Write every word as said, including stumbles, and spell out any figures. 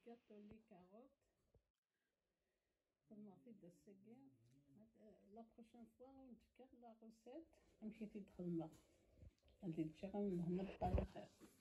gâteau les carottes. الماضي دساكي لا بروشين فوا نتفكر لا روسيت نمشي في الخدمة غادي نمشي غنهنا بالطريقة.